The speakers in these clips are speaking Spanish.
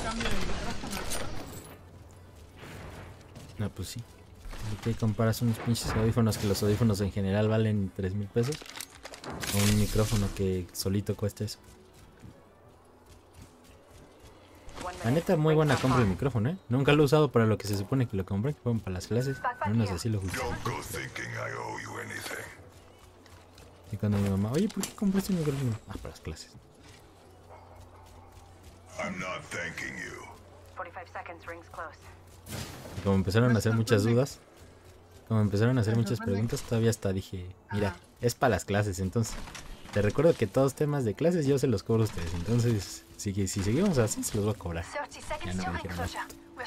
cambio de micrófono. No, pues sí. ¿Qué comparas unos pinches audífonos que los audífonos en general valen 3,000 pesos? O un micrófono que solito cuesta eso. La neta, muy buena compra el micrófono, ¿eh? Nunca lo he usado para lo que se supone que lo compré, que fueron para las clases. Al menos así lo justifico. Y cuando mi mamá, oye, ¿por qué compraste un micrófono? Ah, para las clases. Y como empezaron a hacer muchas dudas, como empezaron a hacer muchas preguntas, todavía hasta dije, mira, es para las clases, entonces te recuerdo que todos temas de clases yo se los cobro a ustedes, entonces si seguimos así se los voy a cobrar. Ya no me dijeron nada.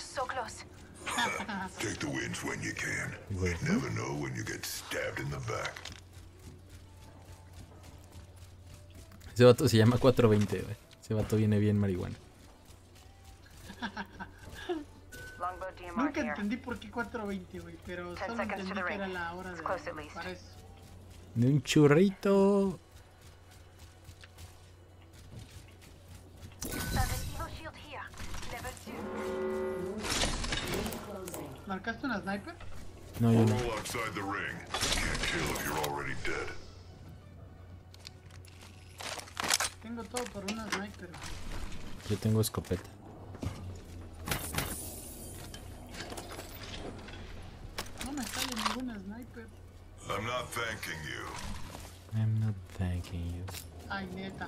Ese vato se llama 420, güey. Ese vato viene bien marihuana. Nunca entendí por qué 420, güey, pero solo entendí que era la hora de para eso. De un churrito. ¿Marcaste una sniper? No, yo no. Tengo todo por una sniper. Yo tengo escopeta. No me sale ninguna sniper. I'm not thanking you. I'm not thanking you. Ay, neta.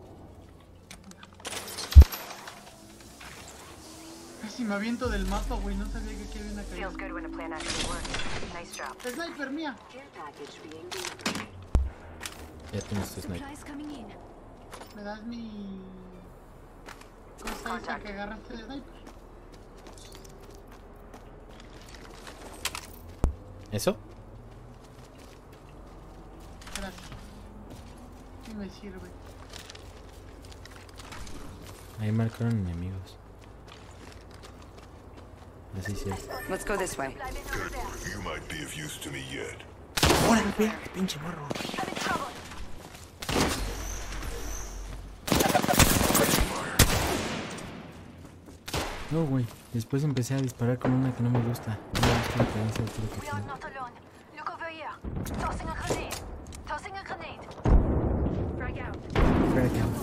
Casi me aviento del mapa, güey. No sabía que aquí había una caída. Sniper mía. Ya tienes tu sniper. ¿Me das mi cosa esa que agarraste de sniper? ¿Eso? Gracias. Sí me sirve. Ahí marcaron enemigos. Así sí es. Let's go this way. You might be of use to me yet. ¡Órale, pinche morro! No, güey. Después empecé a disparar con una que no me gusta. No me gusta la cadencia de tiro que tiene. Frag out.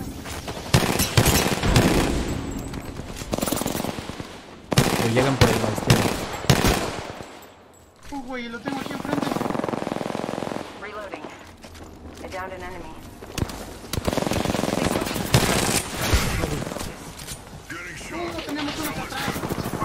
O llegan por el bastero. Güey, lo tengo aquí enfrente. Reloading. I downed an enemy. Tenemos uno por atrás.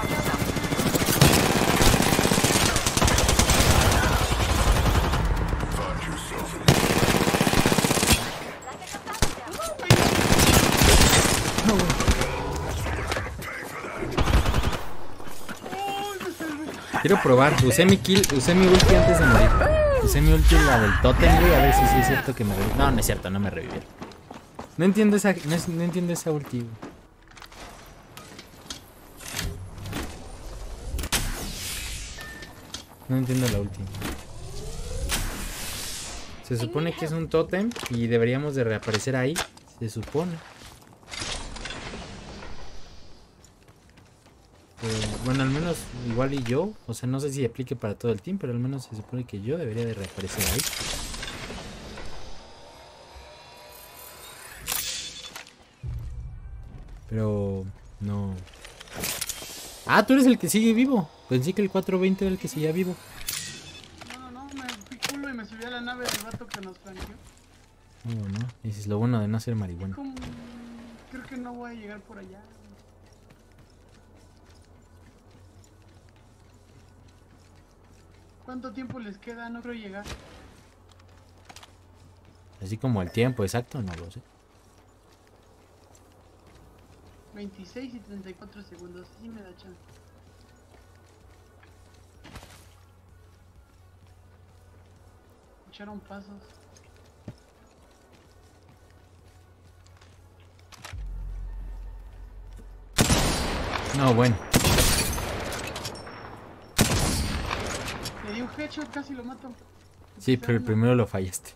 Quiero probar. Usé mi ulti antes de morir. Usé mi ulti, la del totem, güey. A ver si sí es cierto que me revivió. No, no es cierto, no me revivió. No entiendo esa ulti, güey. No entiendo la ulti. Se supone que es un totem y deberíamos de reaparecer ahí. Se supone. Bueno, al menos igual y yo. O sea, no sé si aplique para todo el team, pero al menos se supone que yo debería de reaparecer ahí. Pero no. Ah, tú eres el que sigue vivo. Pensé que el 420 era el que seguía vivo. No, me fui culo y me subí a la nave del vato que nos flanqueó. No. Ese es lo bueno de no ser marihuana. Creo que no voy a llegar por allá. ¿Cuánto tiempo les queda? No creo llegar. Así como el tiempo exacto, no lo sé. 26 y 34 segundos. Sí me da chance. Echaron pasos. No, bueno. Le di un headshot, casi lo mato. Sí, pero el primero lo fallaste.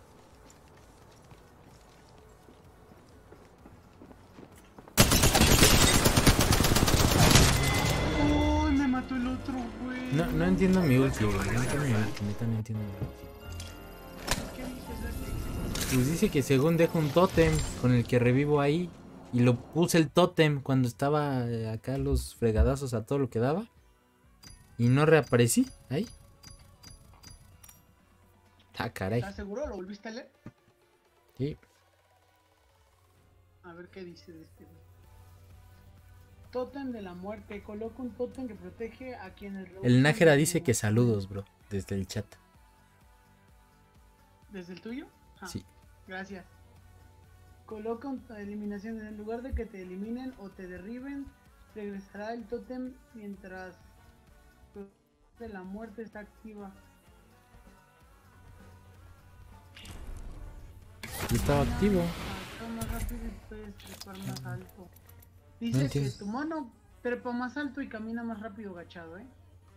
No entiendo mi ulti, güey. No entiendo mi ulti, neta, no entiendo mi ulti. ¿Qué dices? Pues dice que según dejo un tótem con el que revivo ahí. Y lo puse el tótem cuando estaba acá los fregadazos a todo lo que daba. Y no reaparecí ahí. Ah, caray. ¿Estás seguro? ¿Lo volviste a leer? Sí. A ver qué dice de este. Tótem de la muerte. Coloca un tótem que protege a quienes... El Nájera dice que saludos, bro. Desde el chat. ¿Desde el tuyo? Ah, Sí. Gracias. Coloca una eliminación. En lugar de que te eliminen o te derriben, regresará el tótem mientras de la muerte está activa. Y estaba activo. Más rápido y puedes trepar más alto. No Dice que entiendo. tu mono trepa más alto y camina más rápido agachado, ¿eh?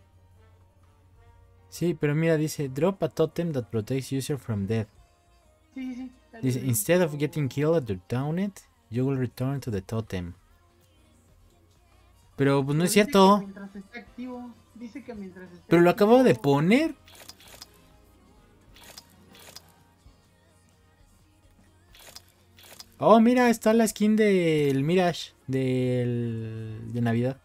Sí, pero mira, dice drop a totem that protects user from death. Sí. Dice instead of getting killed or downed, you will return to the totem. Pero pues no es Dice cierto. que mientras esté activo, dice que mientras esté Pero lo activo, acabo de poner. Oh, mira, está la skin del Mirage de Navidad.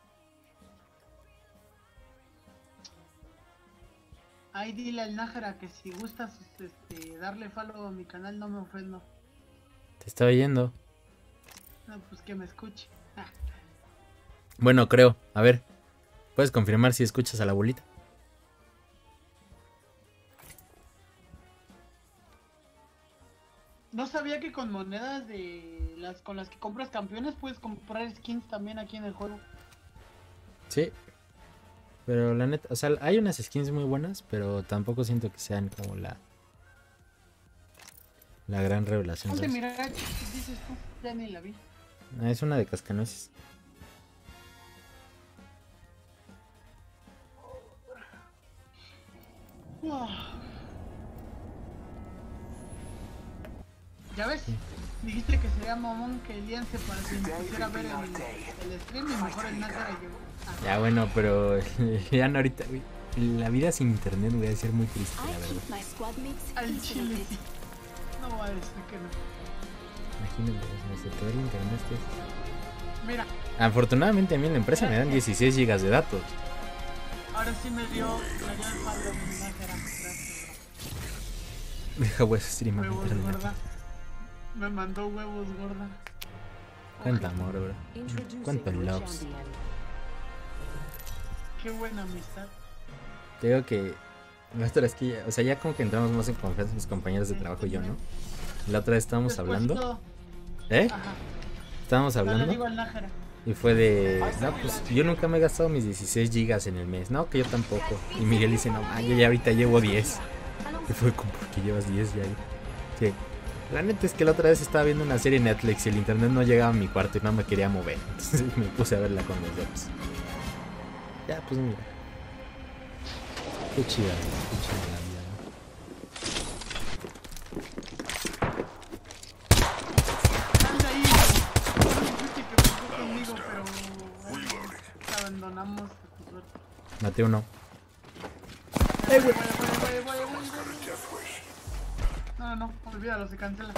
Ahí dile al Nájera que si gustas darle follow a mi canal no me ofendo. Te estaba oyendo. No, pues que me escuche. Bueno, creo. A ver, ¿puedes confirmar si escuchas a la abuelita? No sabía que con monedas de las con las que compras campeones puedes comprar skins también aquí en el juego. Sí. Pero la neta, o sea, hay unas skins muy buenas, pero tampoco siento que sean como la gran revelación. Ponte ¿Sabes? mira, dices tú, ya ni la vi. Ah, es una de cascanueces. ¿Ya ves? Dijiste que sería mamón que Elian se pusiera a ver el stream y mejor el Nájera llegó. Ya bueno, pero ya no ahorita, güey. La vida sin internet voy a ser muy triste, la verdad. Al chile sí. No va a decir que no. Imagínate, se te va el internet. Mira, Afortunadamente a mí en la empresa me dan 16 gigas de datos. ahora sí me dio el palo mi Nájera. Gracias, Deja pues stream bro. a Huevos internet. gorda. Me mandó huevos gorda. Cuánto amor, bro. Cuánto loves. Qué buena amistad. Te digo que la otra vez que ya, o sea, ya como que entramos más en confianza mis compañeros de trabajo y yo, ¿no? La otra vez estábamos hablando. Despuésito, ¿Eh? ajá. Estábamos No le hablando. digo al Nájera. Y fue de, no, pues yo nunca me he gastado mis 16 gigas en el mes. No, que yo tampoco. Y Miguel dice, no, yo ya ahorita llevo 10. Y fue como, ¿por qué llevas 10 ya? Sí. La neta es que la otra vez estaba viendo una serie en Netflix y el internet no llegaba a mi cuarto y no me quería mover. Entonces me puse a verla con los dos. Ya, pues mira. Qué chida la vida, ¿no? Anda ahí, güey. No dijiste que jugó conmigo, pero te abandonamos a tu suerte. Maté uno. Voy. No, olvídalo, se cancela.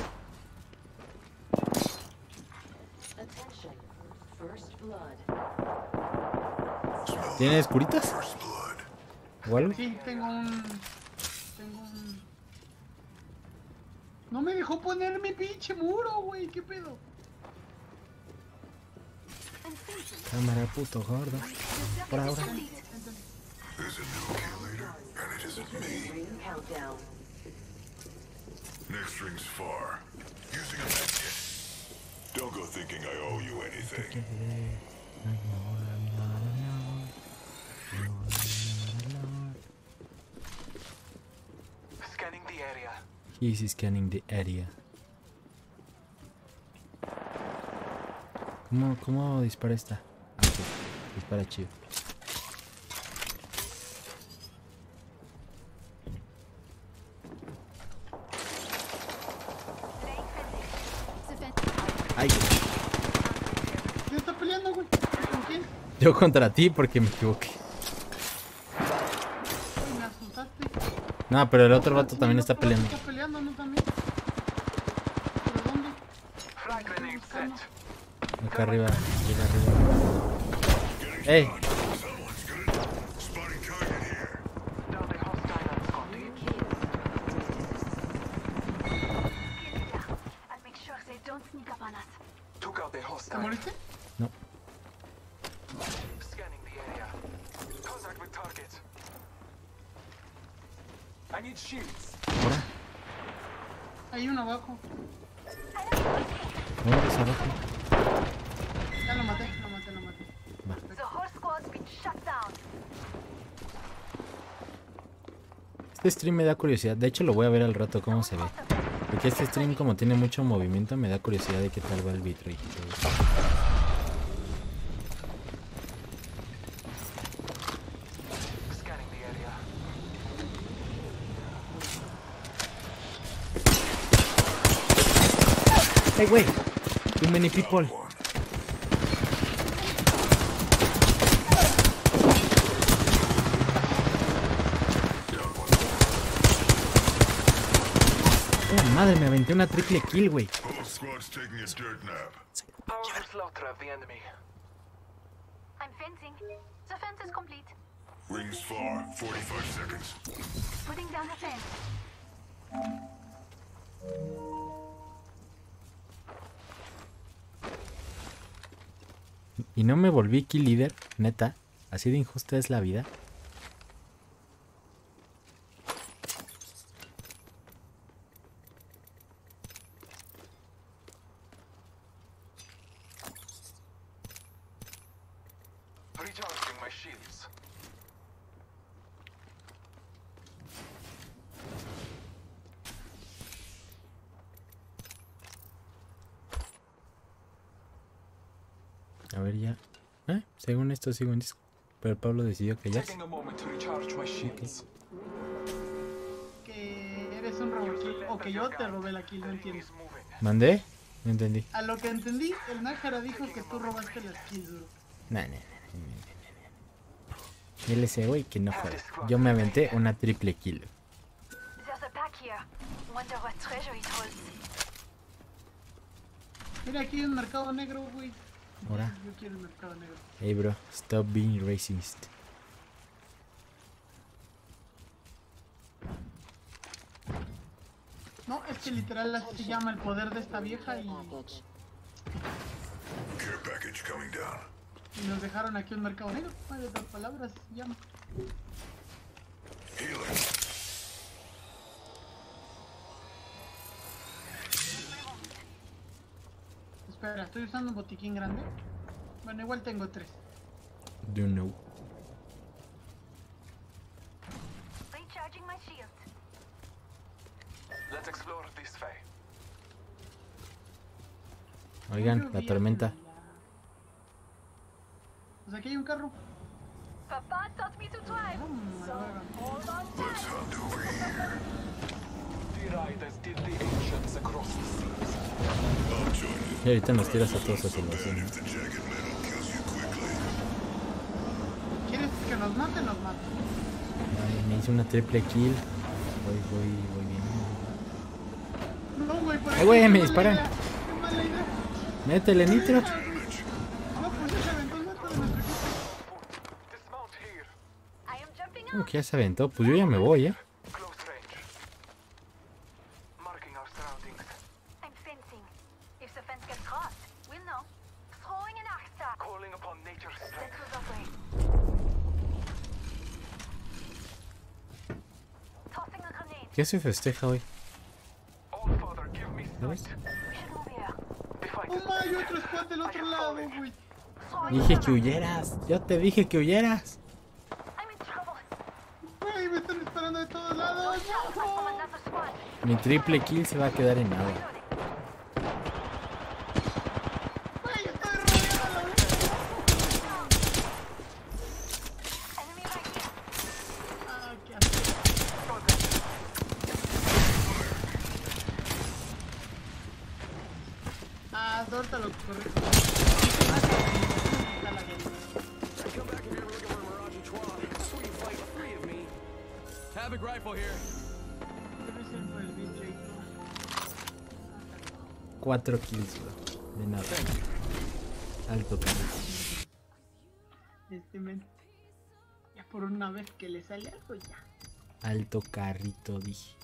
¿Tienes curitas? First blood. ¿O algo? Sí, tengo un... No me dejó poner mi pinche muro, güey, ¿qué pedo? Cámara, puto gordo. Por ahora. There's a new kill leader, and it isn't me. Next ring's far. Using a medkit. Don't go thinking I owe you anything. Scanning the area. He's scanning the area. ¿Cómo dispara esta? Ah, sí. Dispara chido. Ay, ¿Quién está peleando, güey? ¿Con quién? yo contra ti porque me equivoqué. No, pero el otro vato también está peleando. Está peleando, ¿no? También. ¿Pero dónde? Frag grenade set. Acá arriba, llega arriba. ¡Ey! Someone's good. Spotting target here. Down the hostile on Scotty. I'll make sure they don't sneak up on us. Took out the ¿Te hostile. moriste? No. Scanning the area. Contact with target. I need shields. Ahora. Hay uno abajo. ¿Dónde es abajo? Ya lo maté, lo maté. The whole squad's been shut down. Este stream me da curiosidad. De hecho, lo voy a ver al rato cómo se ve. Porque este stream, como tiene mucho movimiento, me da curiosidad de qué tal va el bitrate. Scanning the area. ¡Hey, güey! Too many people. Oh, madre, me aventé una triple kill, güey. Whole squad's taking a dirt nap. Powerful slaughter of the enemy. I'm fencing. The fence is complete. Rings far. 45 seconds. Putting down the fence. Y no me volví kill leader, neta. Así de injusta es la vida. Recharging my shields. A ver ya. Según esto sigo en disco. Pero Pablo decidió que ya. Taking a moment to recharge my shields. Que eres un robot o que yo te robé la kill, no entiendo. Is moving. ¿Mandé? No entendí. A lo que entendí, el Nájera dijo que tú robaste las kills, bro. Nah. Dile ese güey que no joda. Yo me aventé una triple kill. There's a pack here. Wonder what treasure it holds. Mira, aquí hay un mercado negro, güey. Ahora. Yo quiero el mercado negro. Hey bro, stop being racist. No, es que literal así se llama el poder de esta vieja y Care package coming down. nos dejaron aquí un mercado negro. No hay otras palabras, se llama. Healing. Espera, estoy usando un botiquín grande. Bueno, igual tengo 3. Don't know. Recharging my shield. Let's explore this way. Oigan, la tormenta. Pues aquí hay un carro. Papa taught me to drive. So hold on Let's tight. hunt over here. The riders did the ancients across the seas. I'll join you. Y ahorita nos tiras a todos a salvación. If the jagged metal kills you quickly. ¿Quieres que nos mate? Nos mate. Ay, me hice una triple kill. Voy bien. No, güey, por ¡Ay, güey, qué me mala disparan! idea, qué mala idea. Métele nitro. No, pues ese aventó el vato de nuestro equipo. Dismount here. I am jumping ¿Cómo out. que ya se aventó? Pues yo ya me voy, Close range. Marking our surroundings. I'm fencing. If the fence gets crossed, we'll know. Throwing an axe. Calling upon nature's Let's strength. go that way. Tossing a grenade. ¿Qué se festeja hoy? All Father, give me ¿Sabes? sight. We should move here. The fight Oh, is ma, hay otro squad del otro lado, güey. Throwing Dije a que huyeras. Yo te dije que huyeras. I'm in trouble. Güey, me están disparando de todos lados. Shot from another squad. Mi triple kill se va a quedar en nada. Reloading. Güey, estoy rodeado. Enemy right here. Ah, qué asco. Ah, ahorita lo correcto. Come back if you're looking for Mirage and Twa. Sweet fight, 3 of me. Havoc rifle here. 4 kills, bro. De nada. Alto carrito. Men. Ya por una vez que le sale algo ya. Alto carrito, dije.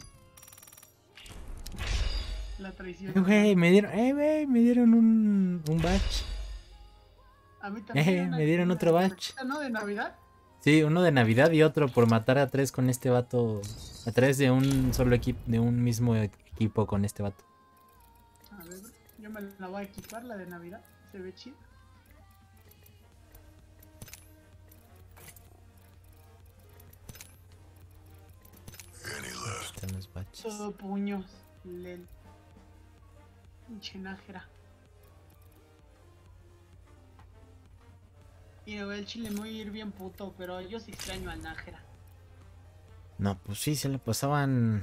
La traición. Güey, me dieron un batch. A mí también. Me dieron otro batch. ¿No? ¿De Navidad? Sí, uno de Navidad y otro por matar a 3 con este vato. A 3 de un solo equipo, de un mismo equipo con este vato. A ver, yo me la voy a equipar, la de Navidad. Se ve chida. Están los batches. Todo puños. Lel. Pinche nájera. Y el chile me voy a ir bien puto, pero yo sí extraño al nájera. No, pues sí, se le pasaban.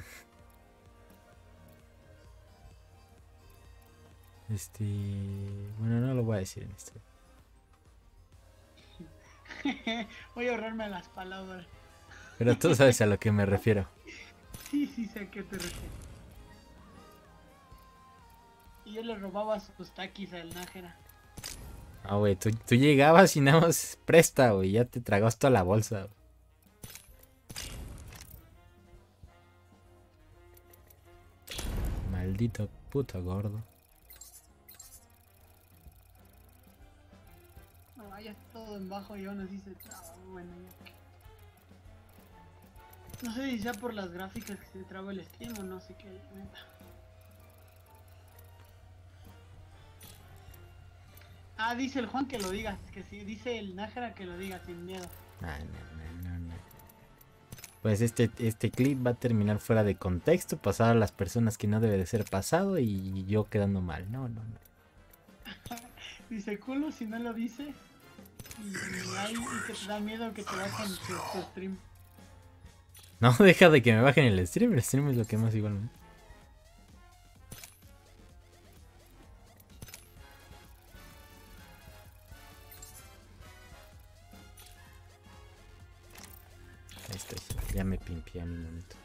Bueno, no lo voy a decir en este. Voy a ahorrarme las palabras. Pero tú sabes a lo que me refiero. Sí, sé a qué te refieres. Y yo le robaba sus taquis al nájera. Ah, güey, tú llegabas y nada más presta, güey, ya te tragabas toda la bolsa, güey. Maldito puto gordo. No, ya está todo en bajo y aún así se traba. Bueno, ya que. No sé si sea por las gráficas que se traba el stream o no sé qué, neta. Ah, dice el Juan que lo digas, que sí, dice el Nájera que lo diga sin miedo. Ah, no. Pues este clip va a terminar fuera de contexto, pasar a las personas que no debe de ser pasado y yo quedando mal. No. Dice culo si no lo dice. Y ahí que te da miedo que te bajen tu stream. No, deja de que me bajen el stream es lo que más igual, ¿no? Ahí estoy, ya me pimpié a mi momento.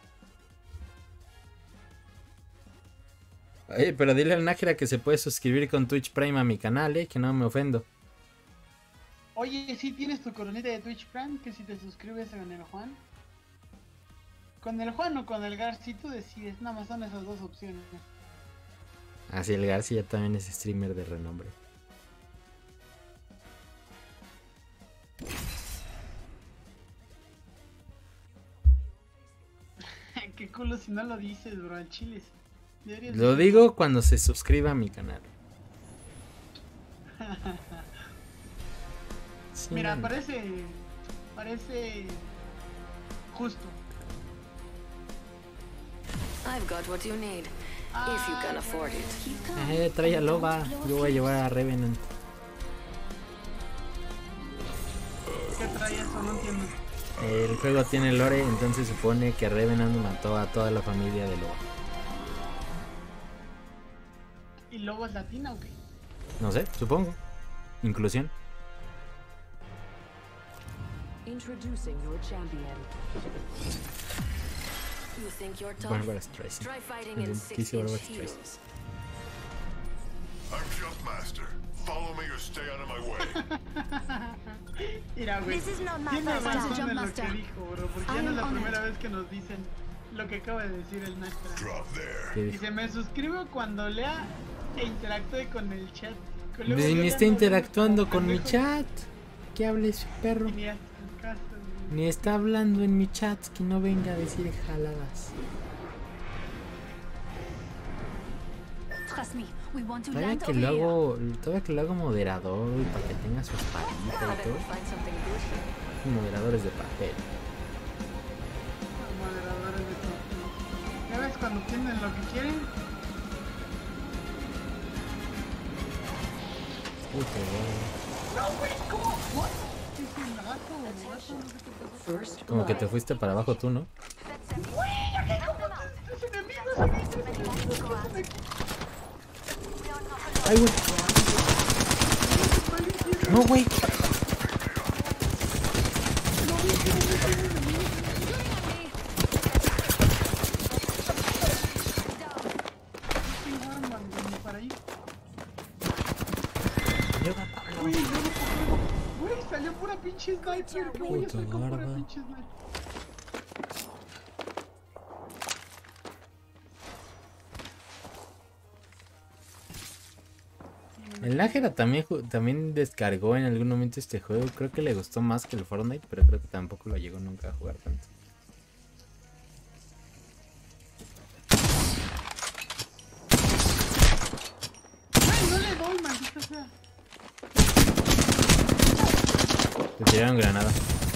Oye, pero dile al Nájera que se puede suscribir con Twitch Prime a mi canal, que no me ofendo. Oye, ¿sí tienes tu coronita de Twitch Prime? Que si te suscribes con el Juan. Con el Juan o con el Gar, si tú decides, nada más son esas dos opciones. Ah, sí, el García también es streamer de renombre. Qué culo si no lo dices, bro, al chile. Lo digo cuando se suscriba a mi canal. Sí, mira, man. parece justo. I've got what you need, if you can afford it. Trae a Loba, yo voy a llevar a Revenant. ¿Qué trae eso? No entiendo. El juego tiene lore, entonces supone que Revenant mató a toda la familia de Loba. ¿Y Lobo es latina o qué? No sé, supongo. Inclusión. Introducing your champion. You think you're tough? Barbara Streisand. Try fighting El in denticio 6-inch Barbara heels. Streisand. I'm Jumpmaster. Follow me or stay out of my way. Mira, güey. This is not my Tiene first razón time, en lo Jumpmaster. que dijo, bro. Porque ya I no es am la honored. primera vez que nos dicen lo que acaba de decir el Nájera. Drop there. ¿Qué dijo? Dice, me suscribo cuando lea e interactúe con el chat. Luego Pues yo ni ya está no interactuando veo como con mi pendejo. chat. ¿Qué hable ese perro? Ni hace caso, güey. Ni está hablando en mi chat, que no venga a decir jaladas. Trust me, we want to Todavía land que over lo hago moderador, güey, para que tenga su espadita I y bet todo. we'll find something good here. Moderadores de papel. Moderadores de contenido. ¿Ya ves cuando tienen lo que quieren? Uy, qué bueno. No, güey, ¿cómo? ¿What? ¿Qué es el gato o gato? No sé qué pasó. First Como que blood. te fuiste para abajo tú, ¿no? ¡Tus enemigos! ¡Ay, güey! ¡No, güey! No tengo armas, güey, ni para ir. salió pura pinche sniper. ¿Qué voy a hacer con pura Puta pinche sniper? El Nájera también descargó en algún momento este juego. Creo que le gustó más que el Fortnite, pero creo que tampoco lo llegó nunca a jugar tanto. Ay, no le doy, maldita sea. Te tiraron granada.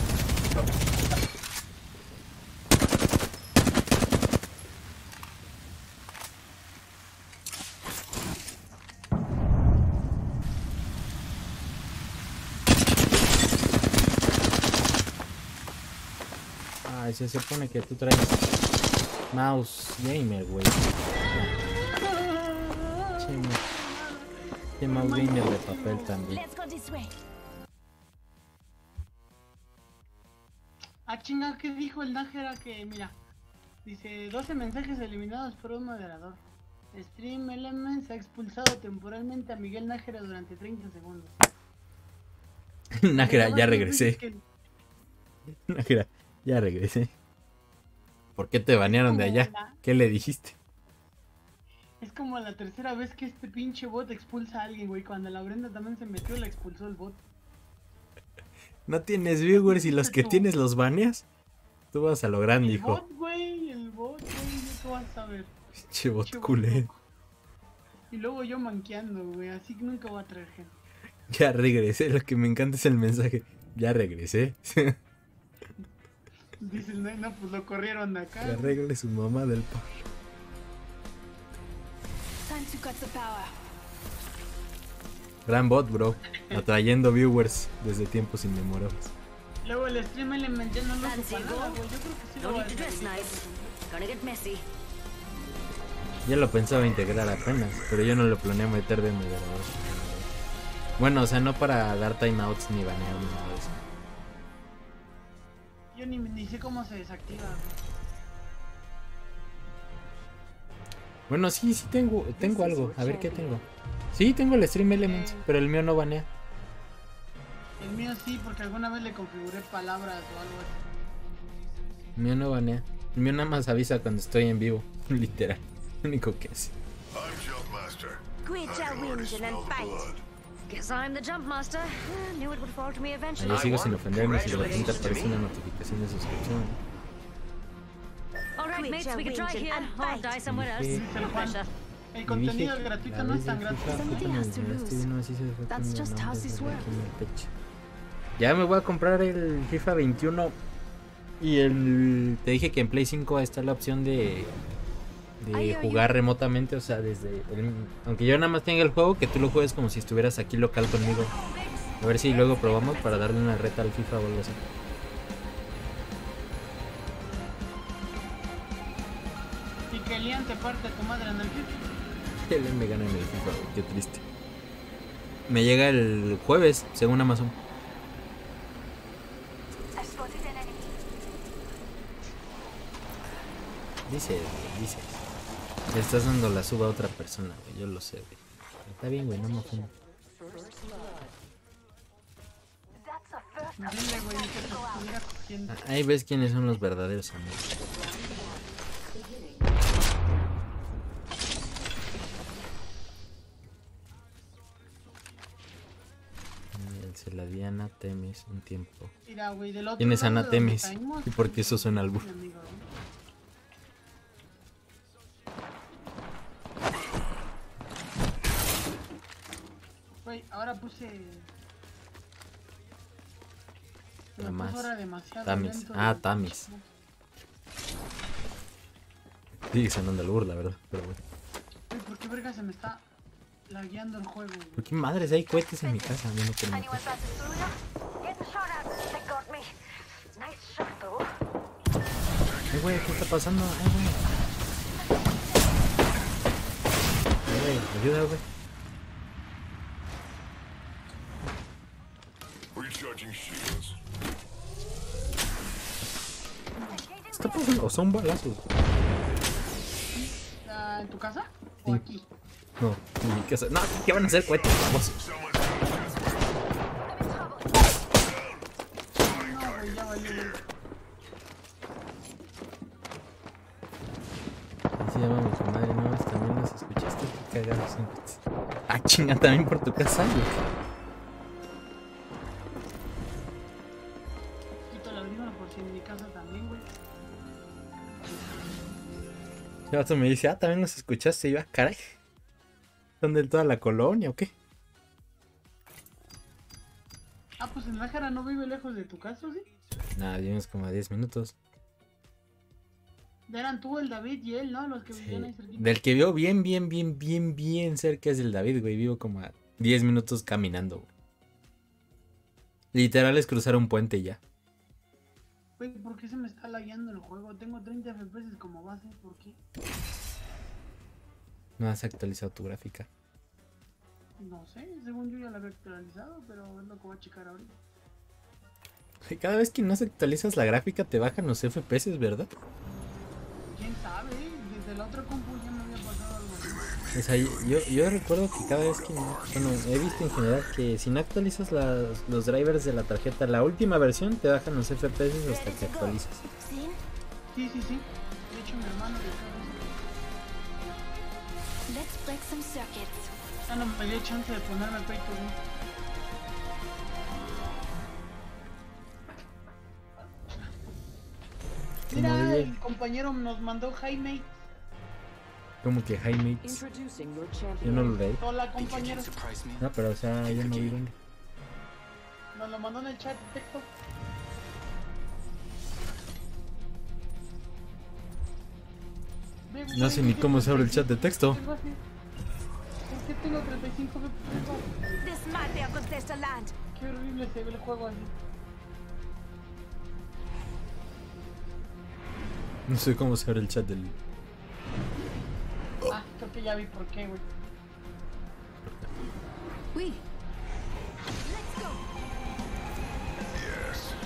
Ay, se supone que tú traes mouse gamer, güey. Che, mouse gamer de papel también. Ah, chinga, ¿qué dijo el Nájera? Que mira, dice 12 mensajes eliminados por un moderador. Stream Elements ha expulsado temporalmente a Miguel Nájera durante 30 segundos. Nájera, ya regresé. Nájera, ya regresé. ¿Por qué te banearon de allá? ¿Qué le dijiste? Es como la tercera vez que este pinche bot expulsa a alguien, güey. Cuando la Brenda también se metió, la expulsó el bot. No tienes viewers y los que tienes los baneas. Tú vas a lo grande, hijo. El bot, güey, no te vas a ver. Pinche bot culero. Y luego yo manqueando, güey, así que nunca voy a traer gente. Ya regresé, lo que me encanta es el mensaje. Ya regresé. Dice el no, pues lo corrieron de acá. Que arregle su mamá del Pablo. Gran bot, bro. Atrayendo viewers desde tiempos inmemorables. Luego el stream Element ya no lo Fancy supo nada, gold? güey. Yo creo que sí lo No va a need to dress hacer. nice. Gonna get messy. Ya lo pensaba integrar apenas, pero yo no lo planeé meter de moderador. Bueno, o sea, no para dar timeouts ni banear ni nada de eso. Yo ni sé cómo se desactiva, güey. Bueno, sí tengo algo. A ver qué tengo. Sí, tengo el Stream Elements, pero el mío no banea. El mío sí, porque alguna vez le configuré palabras o algo así. El mío no banea. El mío nada más avisa cuando estoy en vivo. Literal. Lo único que hace. I'm Jumpmaster. Quit I your can already whinging smell and the fight. blood. Guess I'm the jump master. Knew it would fall to me eventually. Yo sigo sin ofenderme si de repente aparece una notificación de suscripción. All right, Quit mates, your we can try whinging here and or fight. die somewhere else. Sí. No pressure. El Y contenido dije, gratuito la no vez es tan del gratuito. FIFA, Somebody me has to desgaste lose. y uno así se fue That's con just el how nombre this de works. aquí en el pecho. Ya me voy a comprar el FIFA 21 y te dije que en Play 5 está la opción de jugar remotamente, o sea, aunque yo nada más tenga el juego, que tú lo juegues como si estuvieras aquí local conmigo. A ver si luego probamos para darle una reta al FIFA o algo así. Y que Lian te parte tu madre en el FIFA. Él me gana en el FIFA, güey, qué triste. Me llega el jueves, según Amazon. I've spotted an enemy. Dice. Le estás dando la suba a otra persona, güey, yo lo sé, güey. Está bien, güey, no me ofendo. That's a first. Dile, güey, que te estuviera cogiendo. Ahí ves quiénes son los verdaderos amigos. La Diana Temis un tiempo. Mira, güey, del otro ¿Quién es lado Ana de donde Temis? caímos, ¿Y por qué eso suena al mi burro? amigo, ¿no? Güey, ahora puse. La Me más. puso ahora demasiado Tamis. lento Ah, el Tamis. pinche- Sigue sonando al burro, la verdad. Pero bueno. Güey, ¿por qué verga se me está lagueando el juego, güey? ¿Por qué madres hay cohetes en mi casa? A mí no quiero Anyone meter. passes through now? Getting shot at. They got me. Nice shot, though. Ay, güey, ¿qué está pasando? Ay, güey. Ay, güey, ayuda, güey. Recharging shields. ¿Qué está pasando? O son balazos. Ah, ¿en tu casa? ¿O Sí. aquí? No, en mi casa. No, ¿qué van a hacer cohetes, vamos? Someone valió, güey. Así llama mi comadre, no, también los escuchaste, qué cagados son. Ah, chinga, también por tu casa, güey. Quito la audífono por si en mi casa también, güey. El vato me dice, también los escuchaste, y yo, caray. ¿Son de toda la colonia o qué? Ah, pues el Nájera no vive lejos de tu casa, ¿sí? Nada, vivimos como a 10 minutos. Eran tú, el David y él, ¿no? Los que vivían ahí Sí. cerquita. Del que vivo bien cerca es el David, güey. Vivo como a 10 minutos caminando, güey. Literal es cruzar un puente y ya. Güey, ¿por qué se me está lagueando el juego? Tengo 30 FPS como base, ¿por qué? No has actualizado tu gráfica. No sé, según yo ya la había actualizado, pero es lo que voy a checar ahorita. Cada vez que no actualizas la gráfica te bajan los FPS, ¿verdad? ¿Quién sabe? Desde la otra compu ya me había pasado algo así. O sea, yo recuerdo que cada vez que... Bueno, he visto en general que si no actualizas los drivers de la tarjeta, la última versión te bajan los FPS hasta que actualizas. ¿Sí? Sí. De hecho, mi hermano le hizo Let's break some circuits. eso. Ya no me dio chance de ponerme pay to win. Mira, el compañero nos mandó Jaime. Como que high mates. Introducing your Yo no champion. lo leí. Hola, Think you compañero. can surprise me? No, pero o sea, yo no vi dónde. Nos lo mandó en el chat de texto. Ve, No sé güey, ni ¿qué cómo se abre el 35? chat de texto. Tengo así. ¿Por qué tengo 35 FPS? This might be a good place to land. Qué horrible se ve el juego así. No sé cómo se abre el chat del... Ah, creo que ya vi por qué, güey. Oui. Let's go. Yes.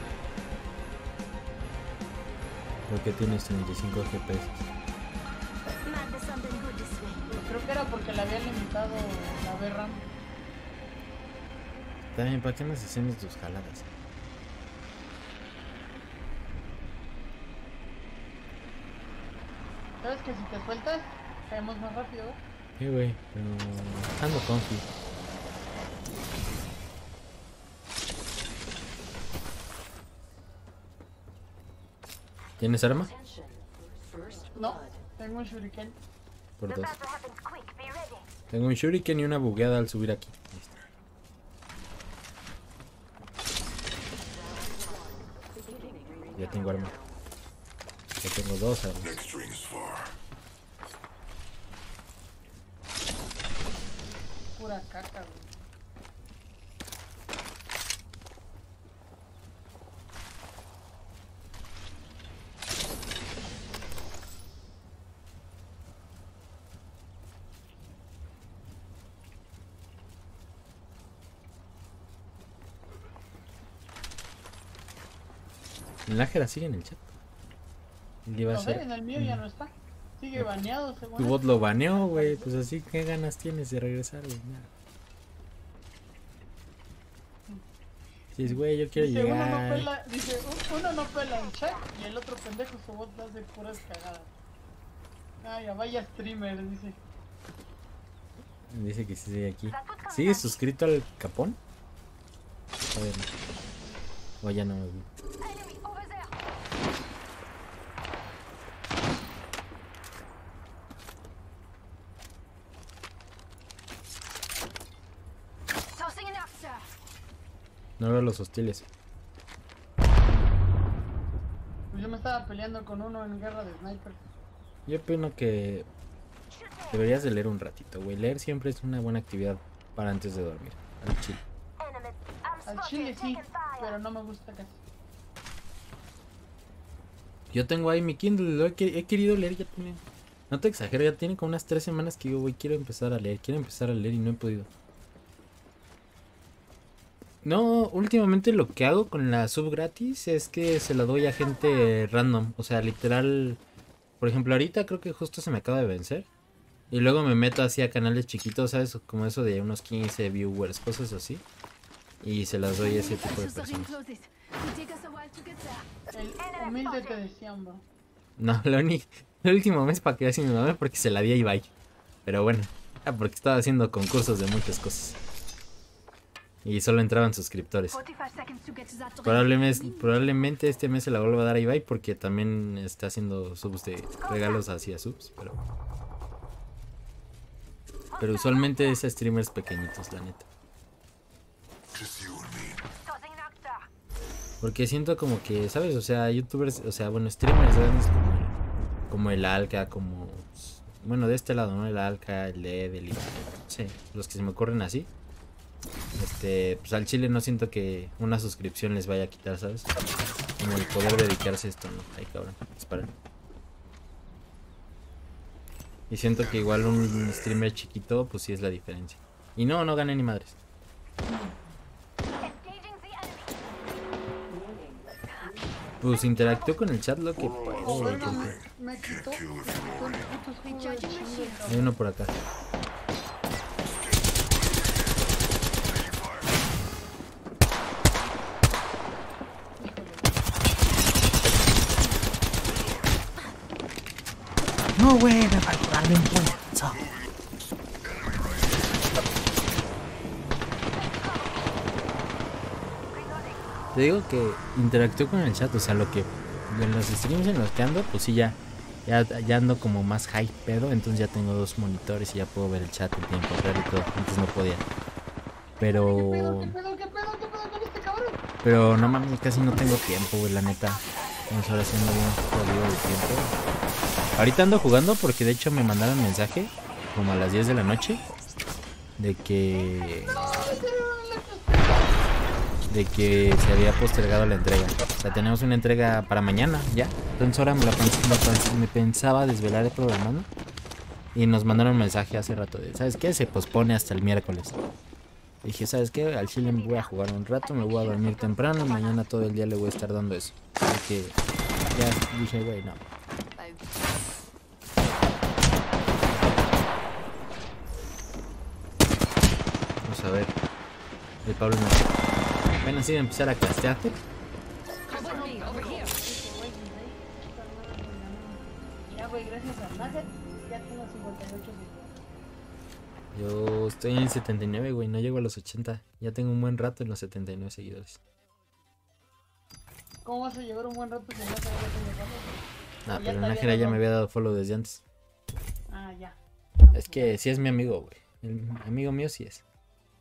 Porque tienes 35 FPS. Man, there's something good this way. Pero creo que era porque le habían limitado la VRAM. También, ¿para qué nos hacemos tus jaladas? ¿Sabes que si te sueltas, caemos más rápido? Sí, güey, pero... Ando confi. ¿Tienes arma? Attention. First No, blood. tengo un shuriken. Por The dos. battle happens quick. Be ready. Tengo un shuriken y una bugueada al subir aquí. Listo. Ya tengo arma. Ya tengo dos armas. Next ring's far. Pura caca, güey. El Nájera sigue en el chat. Él iba a No sé, ser... en el mío ya no está. Sigue baneado, según Tu él. bot lo baneó, güey. Pues así, ¿qué ganas tienes de regresar, güey? Nada. Si es, güey, yo quiero Dice, uno no llegar. pela, dice, uno no pela en chat y el otro pendejo su bot hace puras cagadas. Ay, ya vaya streamer, dice. Dice que sí sigue aquí. ¿Sigue suscrito al Capón? A ver. O ya no me vi. Enemy over there. Tossing an up, sir. No veo los hostiles. Pues yo me estaba peleando con uno en guerra de sniper. Yo opino que deberías de leer un ratito, güey. Leer siempre es una buena actividad para antes de dormir. Al chile. Enemy. I'm Al spotted. chile sí, Taking fire. pero no me gusta casi. Yo tengo ahí mi Kindle, lo he querido leer, ya tiene... No te exagero, ya tiene como unas 3 semanas que digo, güey, quiero empezar a leer y no he podido. No, últimamente lo que hago con la sub gratis es que se la doy a gente random. O sea, literal, por ejemplo, ahorita creo que justo se me acaba de vencer. Y luego me meto así a canales chiquitos, ¿sabes? Como eso de unos 15 viewers, cosas así. Y se las doy a ese tipo de personas. El humilde te decían, bro. No, el último mes para que así mi mamá porque se la di a Ibai. Pero bueno, porque estaba haciendo concursos de muchas cosas. Y solo entraban suscriptores. 45 seconds to get to that ring. Probablemente este mes se la vuelva a dar a Ibai porque también está haciendo subs de regalos hacia subs, pero usualmente es streamers pequeñitos, la neta. Just you and me. Tossing an actor. Porque siento como que, ¿sabes? O sea, youtubers, o sea, bueno, streamers grandes como el Alca, como... Bueno, de este lado, ¿no? El Alca, el Ed, el... Sí, los que se me ocurren así. Pues al chile no siento que una suscripción les vaya a quitar, ¿sabes? Como el poder dedicarse a esto, ¿no? Ay, cabrón, dispara. Y siento que igual un streamer chiquito, pues sí es la diferencia. Y no gané ni madres. Engaging the enemy. Pues interactúo con el chat lo que puedo, güey, Verga, porque me quitó el puto escudo de chingue, hay uno por acá. No, güey, me faltó darle un puñetazo. Te digo que interactúo con el chat, o sea, lo que en los streams en los que ando, pues sí ya ando como más high pedo, entonces ya tengo 2 monitores y ya puedo ver el chat en tiempo real y todo, antes no podía. Pero ¿Qué pedo con este cabrón? pero no mames, casi no tengo tiempo, güey, la neta. Vamos ahora haciendo bien jodido de tiempo. Ahorita ando jugando porque de hecho me mandaron mensaje como a las 10 de la noche de que se había postergado la entrega. O sea, tenemos una entrega para mañana ya. Entonces ahora me pensaba desvelar programando y nos mandaron un mensaje hace rato de, ¿sabes qué? Se pospone hasta el miércoles. Dije, ¿sabes qué? Al chile me voy a jugar un rato, me voy a dormir temprano, mañana todo el día le voy a estar dando eso. Así que ya dije, güey, no. Vamos a ver. El Pablo no. Apenas iba a empezar a castearte. Ya, güey, gracias a Nugget, ya tengo 58 seguidores. Yo estoy en 79, güey, no llego a los 80. Ya tengo un buen rato en los 79 seguidores. ¿Cómo vas a llevar un buen rato si no sabes dónde vamos? Ah, pero Nájera ya me había dado follow desde antes. Ah, ya. Es que sí es mi amigo, güey. El amigo mío sí es.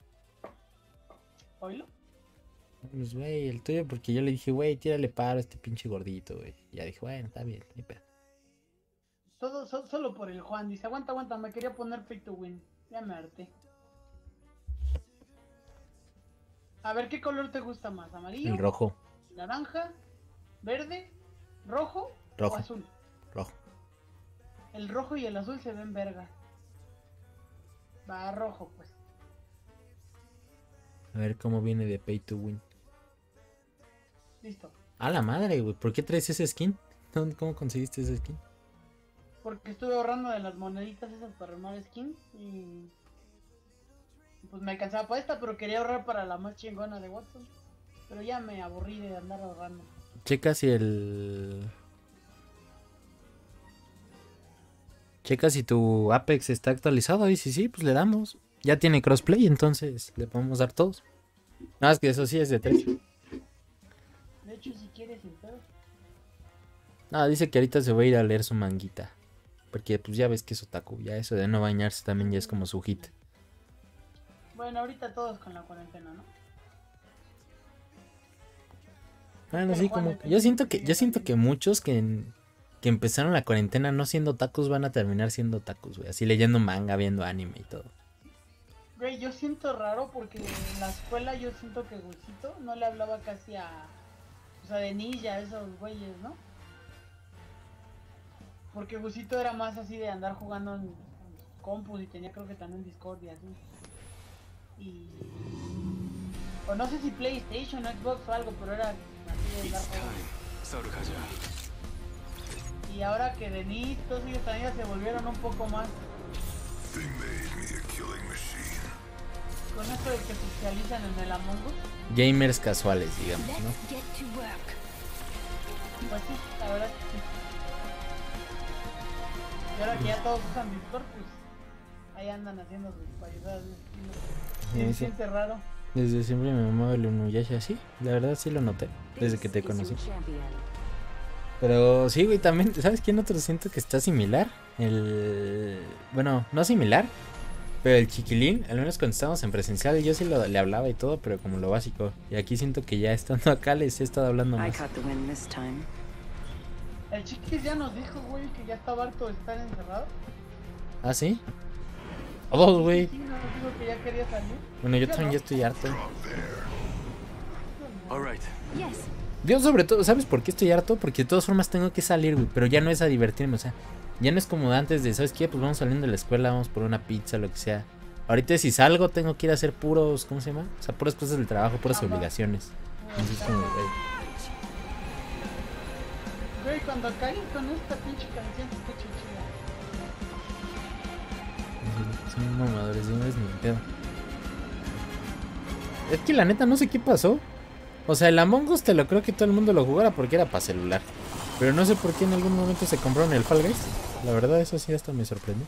¿Oílo? Pues, güey, el tuyo, porque yo le dije, güey, tírale paro a este pinche gordito, güey. Ya dije, bueno, está bien, ni pedo. Solo por el Juan. Dice, aguanta, me quería poner pay to win. Ya me harté. A ver, ¿qué color te gusta más? ¿Amarillo? El rojo. ¿Naranja? ¿Verde? ¿Rojo? Rojo. ¿O azul? Rojo. El rojo y el azul se ven verga. Va, rojo, pues. A ver cómo viene de pay to win. Listo. A la madre, güey. ¿Por qué traes ese skin? ¿Cómo conseguiste ese skin? Porque estuve ahorrando de las moneditas esas para armar skins y pues me alcanzaba para esta, pero quería ahorrar para la más chingona de Watson. Pero ya me aburrí de andar ahorrando. Checa si tu Apex está actualizado. Y si sí, pues le damos. Ya tiene crossplay, entonces le podemos dar todos. Nada más que eso sí es de 3. De hecho, si quieres sin pedo. No, dice que ahorita se va a ir a leer su manguita. Porque pues ya ves que es otaku. Ya eso de no bañarse también ya es como su hit. Bueno, ahorita todos con la cuarentena, ¿no? Bueno, sí, como que yo siento que muchos que empezaron la cuarentena no siendo otakus van a terminar siendo otakus, güey. Así leyendo manga, viendo anime y todo. Güey, yo siento raro porque en la escuela yo siento que Gusito no le hablaba casi a... O sea, de ninja, a esos güeyes, ¿no? Porque Gusito era más así de andar jugando en compus y tenía creo que también Discord y así. Y... O no sé si PlayStation o Xbox o algo, pero era así de andar jugando. Y ahora que Denis, todos ellos también se volvieron un poco más... They made me a killing machine. con esto de que socializan en el Among Us, Gamers casuales, digamos, ¿no? Get to work. pues sí, la verdad es que sí. Y ahora que ya todos usan Discord, pues ahí andan haciendo sus payasadas. Sí, Se sí. siente raro. Desde siempre me mamaba el Inuyasha, sí, la verdad sí lo noté, desde que te conocí. Pero sí, güey, también, ¿sabes quién otro siento que está similar? Bueno, no similar, pero el Chiquilín, al menos cuando estábamos en presencial, yo sí le hablaba y todo, pero como lo básico. Y aquí siento que ya estando acá les he estado hablando I más. caught the wind this time. El Chiquis ya nos dijo, güey, que ya estaba harto de estar encerrado. ¿Ah, sí? Todos, güey. Sí, nos dijo que ya quería salir. Bueno, yo también ya estoy harto. All right. Yes. Yo sobre todo, ¿sabes por qué estoy harto? Porque de todas formas tengo que salir, güey, pero ya no es a divertirme, o sea, ya no es como antes de, ¿sabes qué? Pues vamos saliendo de la escuela, vamos por una pizza, lo que sea. Ahorita si salgo tengo que ir a hacer puros, ¿cómo se llama? O sea, puras cosas del trabajo, puras obligaciones. Entonces como, güey. Güey, cuando caí con esta pinche canción, se escucha chida. Son mamadores, no es ni pedo. Es que la neta no sé qué pasó. O sea, el Among Us te lo creo que todo el mundo lo jugara porque era para celular. Pero no sé por qué en algún momento se compraron el Fall Guys. La verdad, eso sí hasta me sorprendió.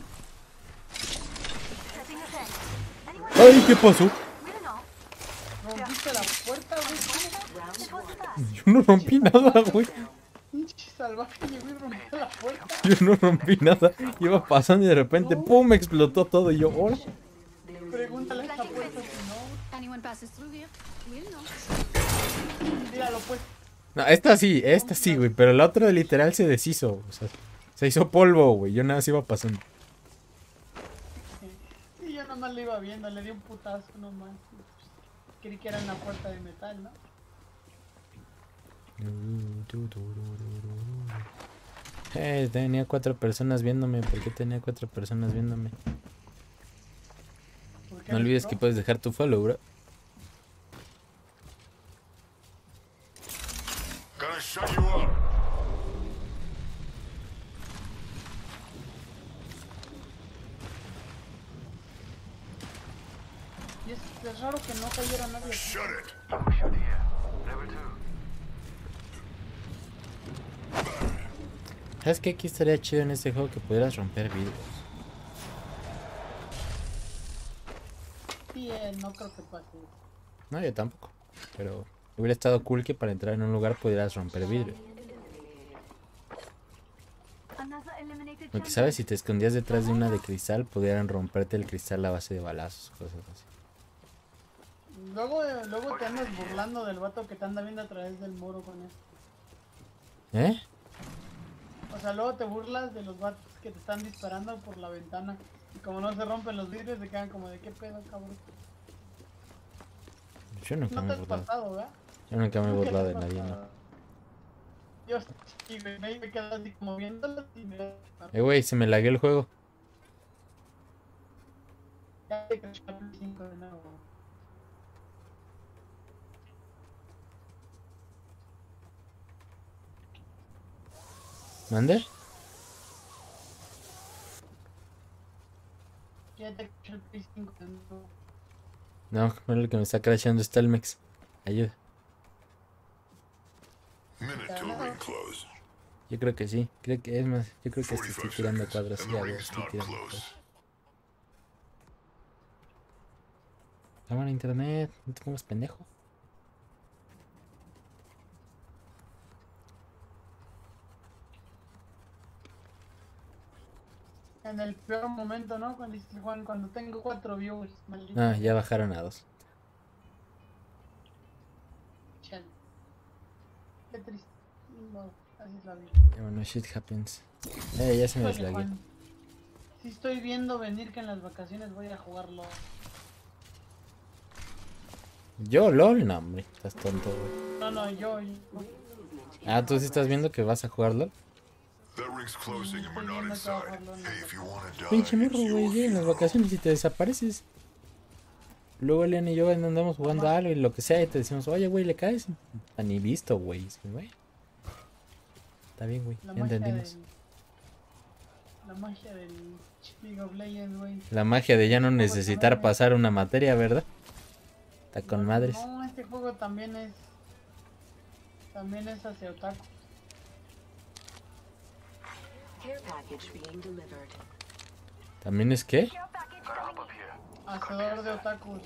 ¡Ay, qué pasó! Rompiste la puerta, güey. Yo no rompí nada, güey. Pinche salvaje llegó y rompió la puerta. Yo no rompí nada. Iba pasando y de repente, ¡pum! Explotó todo. Y yo, ¡hola! Pregúntale a esta puerta si no. Anyone passes through here, we'll know. Míralo, pues. No, esta sí, güey. Pero la otra literal se deshizo. O sea, se hizo polvo, güey. Yo nada más iba pasando. Sí, yo nomás lo iba viendo, le di un putazo nomás. Creí que era una puerta de metal, ¿no? Tenía 4 personas viéndome. ¿Por qué tenía 4 personas viéndome? No olvides que puedes dejar tu follow, bro. Gonna shut you up. Y es raro que no cayera nadie. Shut it. Shut here. Level 2. ¿Sabes qué? Aquí estaría chido en este juego que pudieras romper vidrios. Sí, no creo que pase. No, yo tampoco. Pero hubiera estado cool que para entrar en un lugar pudieras romper vidrio. Another eliminated Porque champion. sabes, si te escondías detrás de una de cristal, pudieran romperte el cristal a base de balazos, cosas así. Luego te andas burlando del vato que te anda viendo a través del muro con eso. ¿Eh? O sea, luego te burlas de los vatos que te están disparando por la ventana. Y como no se rompen los vidrios, se quedan como de qué pedo, cabrón. Yo nunca No me te he has burlado. pasado, ¿verdad? Yo nunca me he Nunca te burlado has de nadie, pasado. no. Yo sí, güey, me quedo así como viéndolo y me... Güey, se me lagueó el juego. Ya te crashó el Play 5 de nuevo. ¿Mande? Ya te crashó el Play 5 de nuevo. No, el que me está crashando es Telmex. Ayuda. Minute till ring close. Yo creo que sí. Creo que es más. Yo creo que estoy 45 tirando seconds, cuadros. and Sí, the a ring ver, is estoy not tirando close. cuadros. Cámara internet. No te pongas pendejo. En el peor momento, ¿no? Cuando dice Juan, cuando tengo 4 viewers, maldito. Ah, ya bajaron a 2. Chale. Qué triste. No, así es la vida. Bueno, shit happens. Ya se me Oye, deslagué. Juan, sí estoy viendo venir que en las vacaciones voy a jugarlo. Yo, LOL, no, hombre. Estás tonto, güey. No, yo. Ah, tú sí estás viendo que vas a jugar LOL. That ring's closing and we're not inside. Hey, if you wanna die, Pinche morro, it's güey. your Llega en las vacaciones y te desapareces. Luego Elian y yo andamos jugando a algo y lo que sea y te decimos, oye, güey, ¿le caes? Ah, ni visto, güey. Es que, güey. Está bien, güey. La Ya magia entendimos. La magia del League of Legends, güey. La magia de ya no necesitar pasar una materia, ¿verdad? Está con madres. No, este juego también es hacia otaku. Care package being delivered. ¿También es qué? Care package Gotta hop coming up in. here. Hacedor de otakus.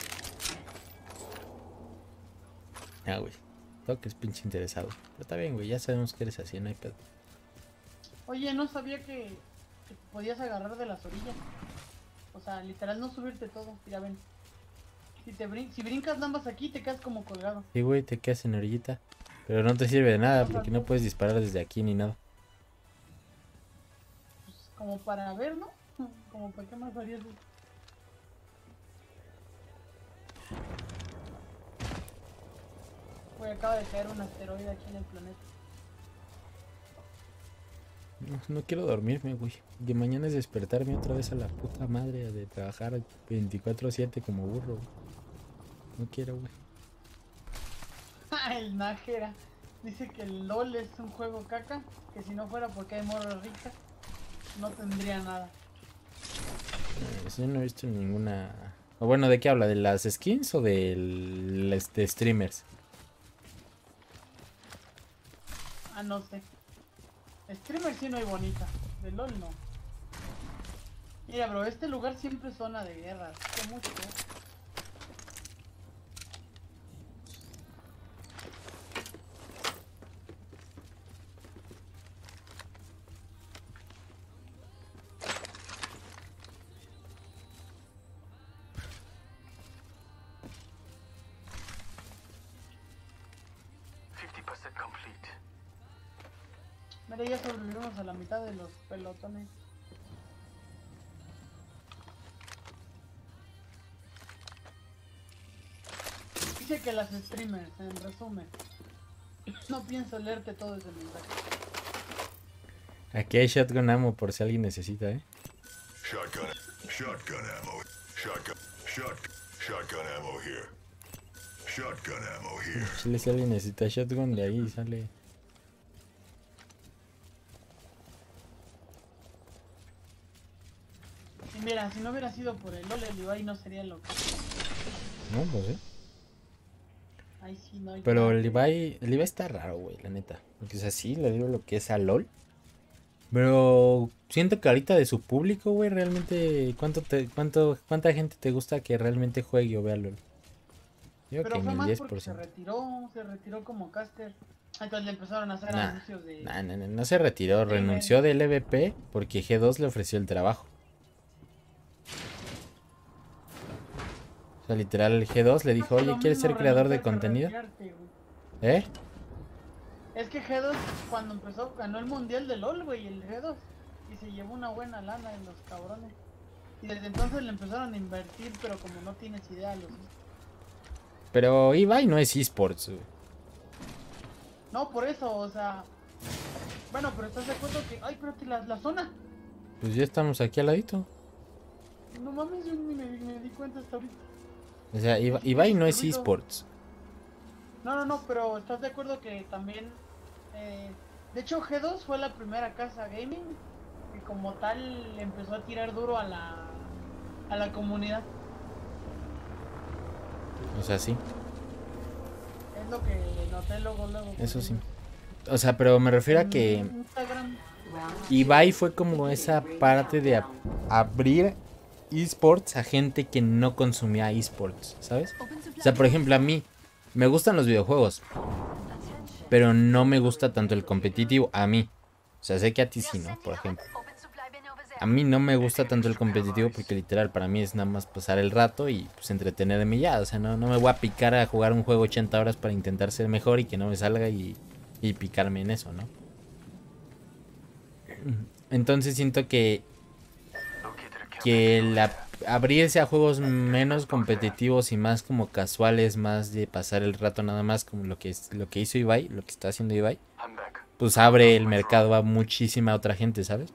Ah, güey. Todo que es pinche interesado. Pero está bien, güey. Ya sabemos que eres así, no hay pedo. Oye, no sabía que te podías agarrar de las orillas. O sea, literal no subirte todo. Mira, ven. Si brincas ambas aquí, te quedas como colgado. Sí, güey, te quedas en orillita. Pero no te sirve de nada porque no puedes disparar desde aquí ni nada. Pues, como para ver, ¿no? Como para qué más harías eso. Güey, acaba de caer un asteroide aquí en el planeta. No quiero dormirme, güey. Que mañana es despertarme otra vez a la puta madre de trabajar 24/7 como burro, güey. No quiero, güey. El Nájera dice que el LOL es un juego caca, que si no fuera porque hay morras ricas, no tendría nada. Yo no he visto ninguna... O bueno, ¿de qué habla? ¿De las skins o de streamers? Ah, no sé. Streamer sí no hay bonita, de LOL no. Mira, bro, este lugar siempre es zona de guerra, así que mucho. Mira, ya sobrevivimos a la mitad de los pelotones. Dice que las streamers, en resumen. No pienso leerte todo ese mensaje. Aquí hay shotgun ammo por si alguien necesita, Shotgun ammo. Shotgun ammo here. Shotgun ammo here. Chile, si alguien necesita shotgun, de ahí sale. Y mira, si no hubiera sido por el LOL, el Ibai no sería lo que... No, pues Ay, sí, no hay Pero nada. el Ibai está raro, güey, la neta. Porque es así, le digo lo que es a LOL. Pero siento que ahorita de su público, güey, realmente... ¿Cuánta gente te gusta que realmente juegue o vea LOL? Yo Pero que fue ni más el porque 10%. se retiró como caster. Entonces le empezaron a hacer Nah, anuncios de... no se retiró, renunció del EVP porque G2 le ofreció el trabajo. O sea, literal, el G2 le dijo, Lo oye, ¿quieres mismo ser creador de renunciar que contenido? retirarte, güey. ¿Eh? Es que G2 cuando empezó ganó el mundial de LOL, güey, el G2. Y se llevó una buena lana en los cabrones. Y desde entonces le empezaron a invertir, pero como no tienes idea, los... Pero Ibai no es esports, güey. No, por eso, o sea... Bueno, pero estás de acuerdo que... Ay, espérate, la zona. Pues ya estamos aquí al ladito. No mames, yo ni me di cuenta hasta ahorita. O sea, Ibai no es esports. No, pero estás de acuerdo que también... de hecho, G2 fue la primera casa gaming que como tal empezó a tirar duro a la comunidad. O sea, sí. Es lo que noté luego. Eso sí. O sea, pero me refiero a que Instagram. Ibai fue como esa parte de abrir esports a gente que no consumía esports, ¿sabes? O sea, por ejemplo, a mí me gustan los videojuegos, pero no me gusta tanto el competitivo. A mí. O sea, sé que a ti sí, ¿no? Por ejemplo. A mí no me gusta tanto el competitivo porque literal para mí es nada más pasar el rato y pues entretenerme ya. O sea, no me voy a picar a jugar un juego 80 horas para intentar ser mejor y que no me salga y picarme en eso, ¿no? Entonces siento que abrirse a juegos menos competitivos y más como casuales, más de pasar el rato nada más, como lo que hizo Ibai, lo que está haciendo Ibai, pues abre el mercado a muchísima otra gente, ¿sabes?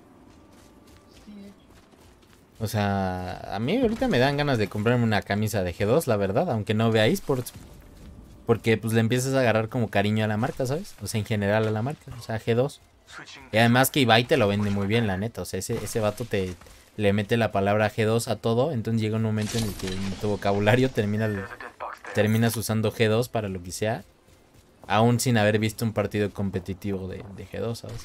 O sea, a mí ahorita me dan ganas de comprarme una camisa de G2, la verdad, aunque no vea esports. Porque pues le empiezas a agarrar como cariño a la marca, ¿sabes? O sea, en general a la marca, o sea, G2. Y además que Ibai te lo vende muy bien, la neta. O sea, ese vato le mete la palabra G2 a todo. Entonces llega un momento en el que en tu vocabulario terminas usando G2 para lo que sea. Aún sin haber visto un partido competitivo de G2, ¿sabes?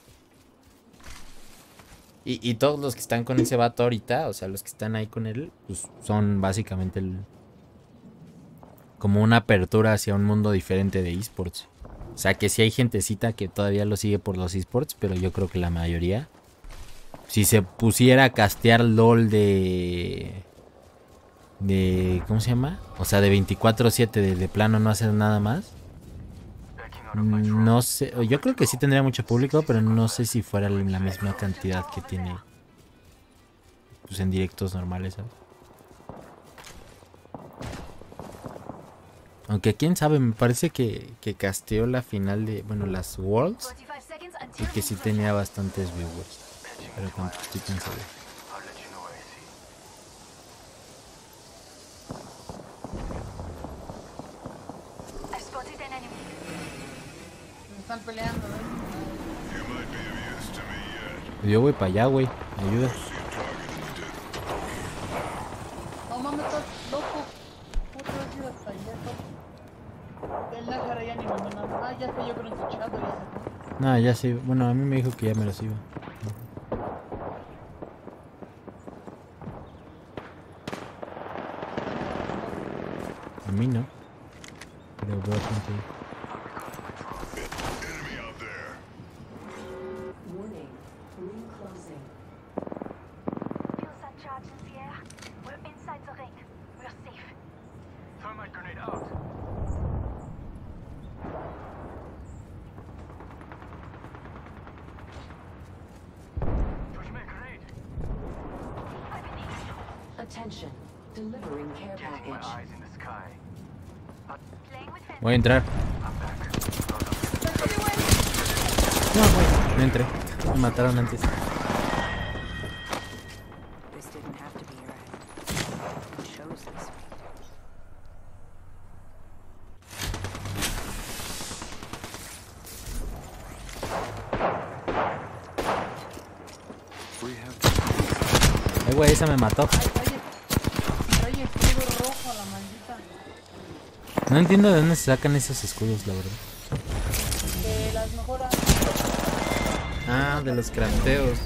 Y todos los que están con ese vato ahorita, o sea, los que están ahí con él, pues son básicamente como una apertura hacia un mundo diferente de esports. O sea, que sí hay gentecita que todavía lo sigue por los esports, pero yo creo que la mayoría, si se pusiera a castear LOL de ¿cómo se llama? O sea, de 24/7 de plano no hacer nada más. No sé, yo creo que sí tendría mucho público, pero no sé si fuera la misma cantidad que tiene pues en directos normales, ¿sabes? Aunque quién sabe, me parece que casteó la final de, bueno, las Worlds y que sí tenía bastantes viewers, pero tampoco estoy tan seguro. I spotted an enemy. Me están peleando, ¿no? You might be of use to me yet. Yo voy para allá, güey, ayuda. See a target in the distance. No mames, estás loco. Otra vez ir hasta allá, el Nájara ya ni me mandó nada. Ah, ya está, yo creo en tu chat, ya se fue. No, ya sí, bueno, a mí me dijo que ya me los iba. A mí no. Pero veo gente ahí. Enemy out there. Warning. Ring closing. Pulsar charge in the air. We're inside the ring. We're safe. Thermite grenade out. Push me grenade. I've been hit. Attention. Delivering care Getting my package. eyes in the sky. Playing with fence. Voy a entrar. I'm back. No, güey, no entré. Me mataron antes. This didn't have to be your end. You chose this fate. Ay, güey, esa me mató. Trae escudo rojo a la maldita. No entiendo de dónde se sacan esos escudos, la verdad. Las mejoras. Ah, de los crafteos.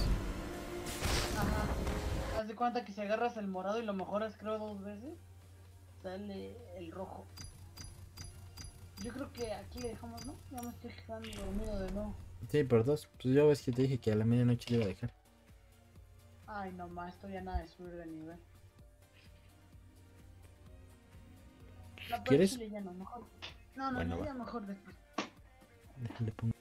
Ajá. Haz de cuenta que si agarras el morado y lo mejoras creo 2 veces, sale el rojo. Yo creo que aquí le dejamos, ¿no? Ya me estoy quedando dormido de nuevo. Sí, por dos. Pues yo ves que te dije que a la medianoche le iba a dejar. Ay, no más, esto ya nada de subir de nivel. La ¿Quieres? Ya no, mejor. No, Bueno, no, va. ya mejor después. Déjale pongo.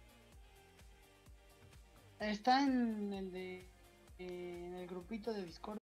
Está en el grupito de Discord.